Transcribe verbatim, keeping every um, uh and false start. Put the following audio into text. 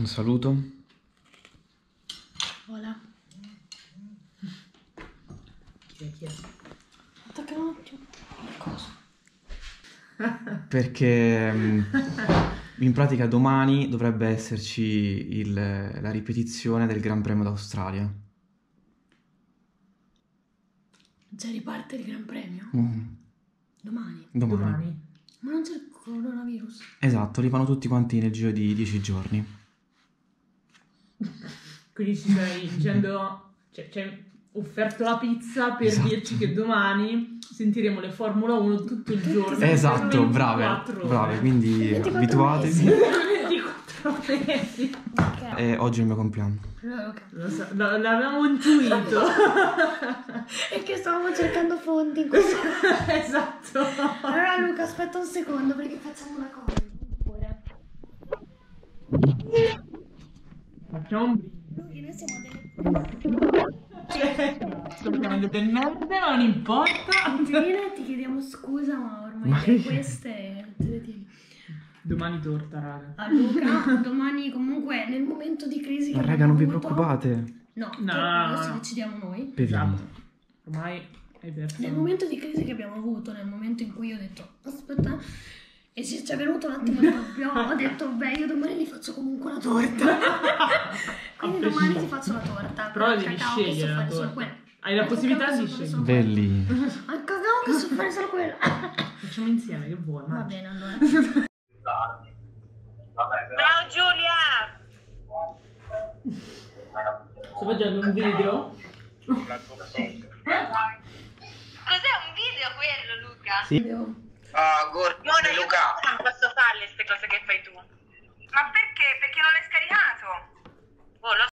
Un saluto. Hola. Chi è, chi è? Attacca un attimo. Cosa? Perché mh, in pratica domani dovrebbe esserci il- la ripetizione del Gran Premio d'Australia. Già riparte il Gran Premio? Mm, Domani? domani. Domani. Ma non c'è il coronavirus? Esatto, li fanno tutti quanti nel giro di dieci giorni. Quindi ci stai dicendo, cioè, ci hai offerto la pizza per Esatto. dirci che domani sentiremo le Formula uno tutto il giorno. Esatto, per brave, ventiquattro ore. brave, quindi ventiquattro abituatevi. mesi. ventiquattro mesi. Ok. E oggi è il mio compleanno. Ok. Lo so, lo- l'avevamo intuito. È che stavamo cercando fonti in questo. Esatto. Allora Luca, aspetta un secondo perché facciamo una cosa. Pure. Facciamo un brindisi. Luca, noi siamo delle... Sono delle merde, ma non importa. Angelina, ti chiediamo scusa, ma ormai Ma per che- queste te le tieni. Domani torta, raga. A Luca, domani comunque nel momento di crisi che Ma raga, abbiamo non vi avuto- preoccupate. No, No, che no, adesso no. decidiamo noi. Beviamo. Esatto. Ormai hai perso. Nel momento di crisi che abbiamo avuto, nel momento in cui io ho detto aspetta, e ci ci è venuto un attimo il dubbio, ho detto beh io domani gli faccio comunque la torta. Quindi A domani prescindere. ti faccio la torta. Però Al devi cacao che so scegliere la fare solo torta. quella. Hai la Al possibilità cacao di che so fare scegliere. solo quella. Belli. Al cacao che so fare solo quella. Facciamo insieme, che vuoi? Va mangia. bene allora. Ciao Giulia! Sto facendo un video. Cos'è un video quello, Luca? Sì. Ah, Gordi, Mona, io Luca. non posso farle queste cose che fai tu. Ma perché? Perché non l'hai scaricato? Oh, l'ho